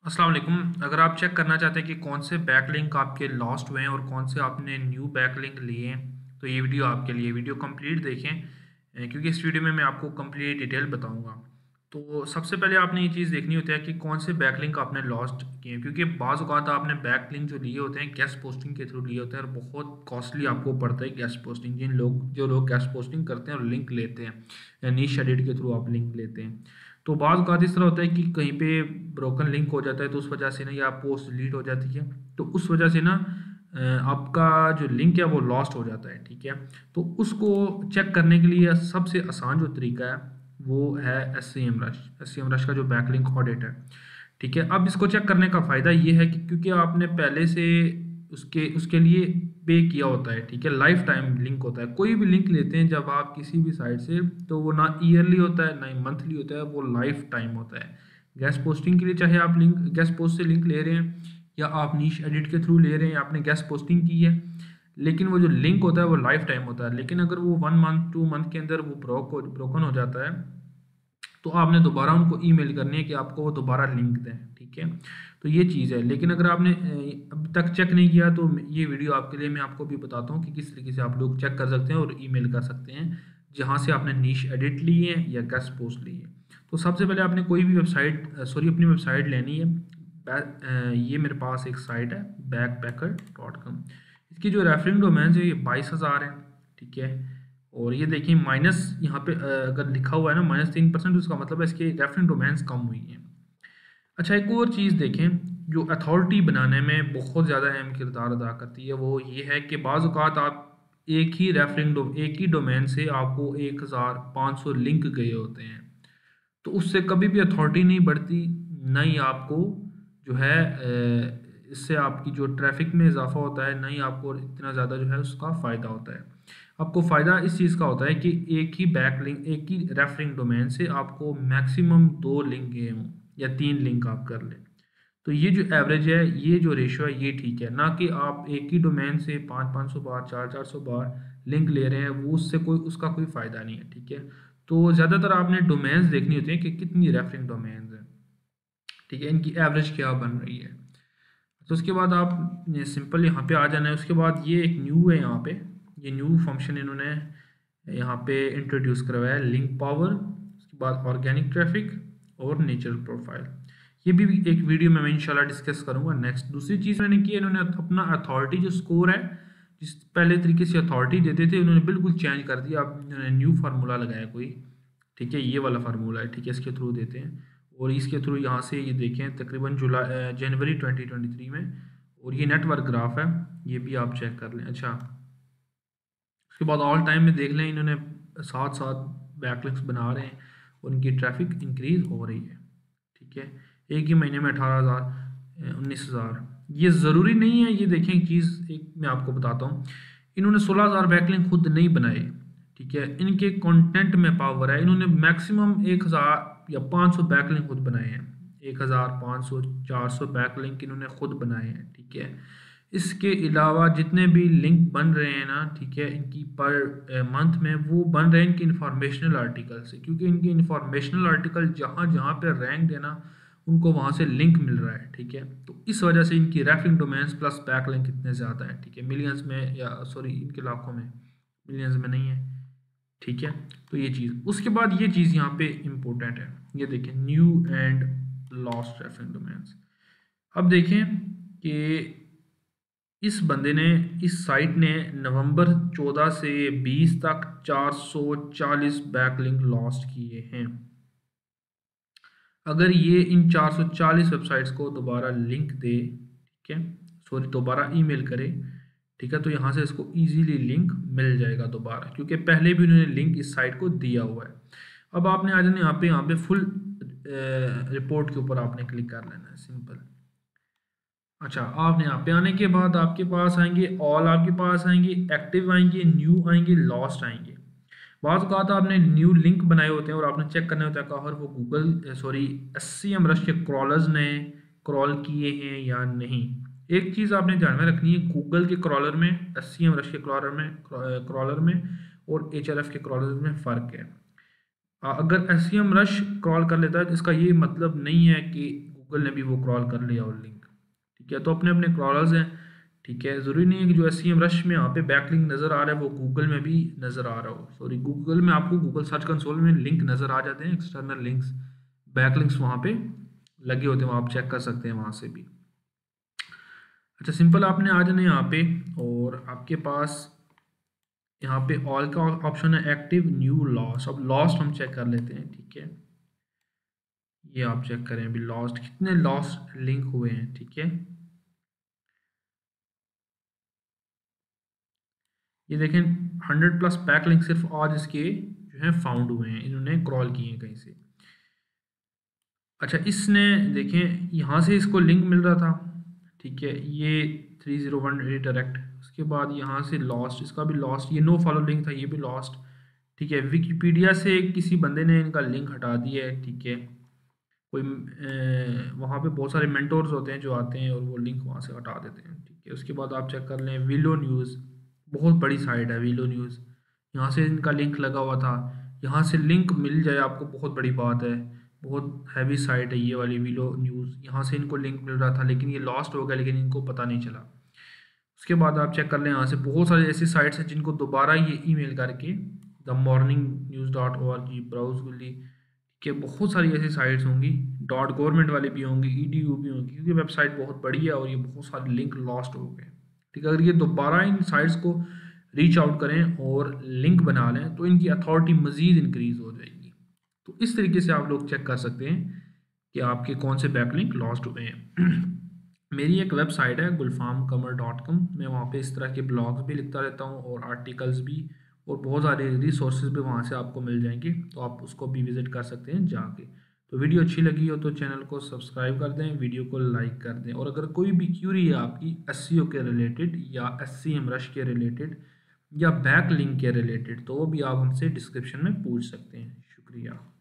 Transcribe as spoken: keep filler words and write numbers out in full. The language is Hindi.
अस्सलाम वालेकुम। अगर आप चेक करना चाहते हैं कि कौन से बैकलिंक आपके लॉस्ट हुए हैं और कौन से आपने न्यू बैकलिंक लिए हैं, तो ये वीडियो आपके लिए। वीडियो कंप्लीट देखें अ, क्योंकि इस वीडियो में मैं आपको कंप्लीट डिटेल बताऊंगा। तो सबसे पहले आपने ये चीज़ देखनी होती है कि कौन से बैकलिंक आपने लॉस्ट किए हैं, क्योंकि बाज़ औक़ात आपने बैकलिंक जो लिए होते हैं गेस्ट पोस्टिंग के थ्रू लिए होते हैं और बहुत कॉस्टली आपको पड़ता है गेस्ट पोस्टिंग। जिन लोग जो लोग गेस्ट पोस्टिंग करते हैं और लिंक लेते हैं या नीश एडिट के थ्रू आप लिंक लेते हैं, तो बाज़ औक़ात इस तरह होता है कि कहीं पे ब्रोकन लिंक हो जाता है, तो उस वजह से ना या पोस्ट डिलीट हो जाती है, तो उस वजह से ना अ, आपका जो लिंक है वो लॉस्ट हो जाता है। ठीक है, तो उसको चेक करने के लिए सबसे आसान जो तरीका है वो है S C M rush. S C M rush का जो बैकलिंक ऑडिट है। ठीक है, अब इसको चेक करने का फ़ायदा ये है कि क्योंकि आपने पहले से उसके उसके लिए पे किया होता है। ठीक है, लाइफ टाइम लिंक होता है। कोई भी लिंक लेते हैं जब आप किसी भी साइट से, तो वो ना ईयरली होता है ना ही मंथली होता है, वो लाइफ टाइम होता है। गेस्ट पोस्टिंग के लिए चाहे आप लिंक गेस्ट पोस्ट से लिंक ले रहे हैं या आप नीश एडिट के थ्रू ले रहे हैं, आपने गेस्ट पोस्टिंग की है, लेकिन वो जो लिंक होता है वो लाइफ टाइम होता है। लेकिन अगर वो वन मंथ टू मंथ के अंदर वो ब्रोक हो ब्रोकन हो जाता है, तो आपने दोबारा उनको ईमेल करनी है कि आपको वो दोबारा लिंक दें। ठीक है, तो ये चीज़ है। लेकिन अगर आपने अ, अब तक चेक नहीं किया, तो ये वीडियो आपके लिए मैं आपको भी बताता हूँ कि किस तरीके से आप लोग चेक कर सकते हैं और ईमेल कर सकते हैं जहाँ से आपने नीश एडिट ली है या गेस्ट पोस्ट ली है। तो सबसे पहले आपने कोई भी वेबसाइट सॉरी अपनी वेबसाइट लेनी है। बै- अ, ये मेरे पास एक साइट है बैकपैकर डॉट कॉम। इसकी जो रेफरिंग डोमेन्स है ये बाईस हज़ार है। ठीक है, और ये देखिए माइनस यहाँ पे अ, अगर लिखा हुआ है ना माइनस तीन परसेंट, उसका मतलब है इसके रेफरेंस डोमेन्स कम हुई हैं। अच्छा, एक और चीज़ देखें जो अथॉरिटी बनाने में बहुत ज़्यादा अहम किरदार अदा करती है, वो ये है कि बाज़ औक़ात आप एक ही रेफरिंग डो एक ही डोमेन से आपको एक हज़ार पाँच सौ लिंक गए होते हैं, तो उससे कभी भी अथॉरिटी नहीं बढ़ती, ना ही आपको जो है अ, इससे आपकी जो ट्रैफ़िक में इज़ाफ़ा होता है, ना ही आपको इतना ज़्यादा जो है उसका फ़ायदा होता है। आपको फ़ायदा इस चीज़ का होता है कि एक ही बैक लिंक एक ही रेफरिंग डोमेन से आपको मैक्सिमम दो लिंक गए हों या तीन लिंक आप कर लें। तो ये जो एवरेज है, ये जो रेशियो है, ये ठीक है। ना कि आप एक ही डोमेन से पाँच पाँच सौ बार, चार चार सौ बार लिंक ले रहे हैं, वो उससे कोई उसका कोई फ़ायदा नहीं है। ठीक है, तो ज़्यादातर आपने डोमेन्स देखनी होती हैं कि कितनी रेफरिंग डोमेन्स हैं। ठीक है, इनकी एवरेज क्या बन रही है। तो उसके बाद आप ये सिंपल यहाँ पे आ जाना है। उसके बाद ये एक न्यू है यहाँ पे, ये न्यू फंक्शन इन्होंने यहाँ पे इंट्रोड्यूस करवाया है, लिंक पावर। उसके बाद ऑर्गेनिक ट्रैफिक और नेचुरल प्रोफाइल। ये भी एक वीडियो में मैं इंशाल्लाह डिस्कस करूँगा नेक्स्ट। दूसरी चीज़ मैंने की है, इन्होंने अपना अथॉरिटी जो स्कोर है, जिस पहले तरीके से अथॉरिटी देते थे, उन्होंने बिल्कुल चेंज कर दिया। अब इन्होंने न्यू फार्मूला लगाया कोई। ठीक है, ये वाला फार्मूला है। ठीक है, इसके थ्रू देते हैं और इसके थ्रू यहाँ से ये देखें तकरीबन जुलाई जनवरी ट्वेंटी ट्वेंटी थ्री में, और ये नेटवर्क ग्राफ है, ये भी आप चेक कर लें। अच्छा, उसके बाद ऑल टाइम में देख लें, इन्होंने साथ साथ बैकलिंक्स बना रहे हैं और इनकी ट्रैफिक इंक्रीज हो रही है। ठीक है, एक ही महीने में अठारह हज़ार उन्नीस हज़ार, ये ज़रूरी नहीं है। ये देखें एक चीज़ एक मैं आपको बताता हूँ, इन्होंने सोलह हज़ार बैकलिंक खुद नहीं बनाए। ठीक है, इनके कंटेंट में पावर है, इन्होंने मैक्सिमम एक हज़ार या पाँच सौ बैकलिंक खुद बनाए हैं। एक हज़ार पाँच सौ चार सौ बैकलिंक इन्होंने खुद बनाए हैं। ठीक है, इसके अलावा जितने भी लिंक बन रहे हैं ना, ठीक है, इनकी पर मंथ में वो बन रहे हैं इनके इंफॉर्मेशनल आर्टिकल से, क्योंकि इनके इंफॉर्मेशनल आर्टिकल जहाँ जहाँ पे रैंक है ना, उनको वहाँ से लिंक मिल रहा है। ठीक है, तो इस वजह से इनकी referring domains plus back link इतने ज़्यादा हैं। ठीक है, मिलियंस में या सॉरी इनके लाखों में, मिलियंस में नहीं है। ठीक है, तो ये चीज़। उसके बाद ये चीज़ यहाँ पे इम्पोर्टेंट है, ये देखें new and lost referring domains. अब देखें कि इस बंदे ने इस साइट ने नवंबर चौदह से बीस तक चार सौ चालीस बैकलिंक लॉस्ट किए हैं। अगर ये इन चार सौ चालीस वेबसाइट्स को दोबारा लिंक दे, ठीक है, सॉरी दोबारा ईमेल करे, ठीक है, तो यहाँ से इसको इजीली लिंक मिल जाएगा दोबारा, क्योंकि पहले भी उन्होंने लिंक इस साइट को दिया हुआ है। अब आपने आ जाना यहाँ पे यहाँ पे फुल रिपोर्ट के ऊपर आपने क्लिक कर लेना है, सिंपल। अच्छा, आपने यहाँ पे आने के बाद आपके पास आएंगे ऑल, आपके पास आएंगे एक्टिव, आएंगे न्यू, आएंगे लॉस्ट, आएंगे। बात कहा था आपने न्यू लिंक बनाए होते हैं और आपने चेक करना होता है कि अगर वो Google sorry S C M rush के क्रॉलर्स ने क्रॉल किए हैं या नहीं। एक चीज़ आपने ध्यान में रखनी है, गूगल के क्रॉलर में, एस सी एम रश के क्रॉलर में क्रॉलर में और एच आर एफ के क्रॉलर में फ़र्क है। अ, अगर S C M rush crawl कर लेता है, तो इसका ये मतलब नहीं है कि गूगल ने भी वो क्रॉल कर लिया और लिंक, ठीक है। तो अपने अपने क्रॉलर्स हैं, ठीक है। ज़रूरी नहीं है कि जो एस सी एम रश में यहाँ पे बैकलिंक नज़र आ रहा है वो गूगल में भी नज़र आ रहा हो। सॉरी, गूगल में आपको गूगल सर्च कंसोल में लिंक नज़र आ जाते हैं, एक्सटर्नल लिंक्स, बैकलिंक्स वहाँ पे लगे होते हैं, वहाँ आप चेक कर सकते हैं वहाँ से भी। अच्छा, सिंपल आपने आ जाना यहाँ पे और आपके पास यहाँ पे ऑल का ऑप्शन है, एक्टिव न्यू लॉस्ट। अब लॉस्ट हम चेक कर लेते हैं, ठीक है। ये आप चेक करें अभी लॉस्ट कितने लॉस्ट लिंक हुए हैं, ठीक है। ये देखें हंड्रेड प्लस बैक लिंक सिर्फ आज इसके जो है फाउंड हुए हैं, इन्होंने क्रॉल किए हैं कहीं से। अच्छा, इसने देखें यहाँ से इसको लिंक मिल रहा था, ठीक है, ये थ्री ज़ीरो वन डायरेक्ट। उसके बाद यहाँ से लॉस्ट, इसका भी लॉस्ट, ये नो फॉलो लिंक था, ये भी लॉस्ट, ठीक है। विकीपीडिया से किसी बंदे ने इनका लिंक हटा दिया है, ठीक है। कोई वहाँ पे बहुत सारे मेंटोर्स होते हैं जो आते हैं और वो लिंक वहाँ से हटा देते हैं, ठीक है। उसके बाद आप चेक कर लें विलो न्यूज़, बहुत बड़ी साइट है विलो न्यूज़, यहाँ से इनका लिंक लगा हुआ था। यहाँ से लिंक मिल जाए आपको बहुत बड़ी बात है, बहुत हैवी साइट है ये वाली विलो न्यूज़। यहाँ से इनको लिंक मिल रहा था लेकिन ये लॉस्ट हो गया, लेकिन इनको पता नहीं चला। उसके बाद आप चेक कर लें यहाँ से बहुत सारी ऐसी साइट्स हैं जिनको दोबारा ये ईमेल करके the morning news dot O R G ब्राउजली के बहुत सारी ऐसी साइट्स होंगी, डॉट गवर्नमेंट वाली भी होंगी, ई डी यू भी होंगी, क्योंकि वेबसाइट बहुत बड़ी है और ये बहुत सारे लिंक लॉस्ट हो गए, ठीक है। अगर ये दोबारा इन साइट्स को रीच आउट करें और लिंक बना लें तो इनकी अथॉरिटी मज़ीद इंक्रीज़ हो जाएगी। तो इस तरीके से आप लोग चेक कर सकते हैं कि आपके कौन से बैकलिंक लॉस्ट हुए हैं। मेरी एक वेबसाइट है गुलफाम कमर डॉट कॉम, मैं वहाँ पे इस तरह के ब्लॉग्स भी लिखता रहता हूँ और आर्टिकल्स भी, और बहुत सारे रिसोर्सेज भी वहाँ से आपको मिल जाएंगे, तो आप उसको भी विज़िट कर सकते हैं जाके। तो वीडियो अच्छी लगी हो तो चैनल को सब्सक्राइब कर दें, वीडियो को लाइक कर दें, और अगर कोई भी क्यूरी है आपकी एस सी ओ के रिलेटेड या एस सी एम रश के रिलेटेड या बैक लिंक के रिलेटेड, तो वो भी आप हमसे डिस्क्रिप्शन में पूछ सकते हैं। शुक्रिया।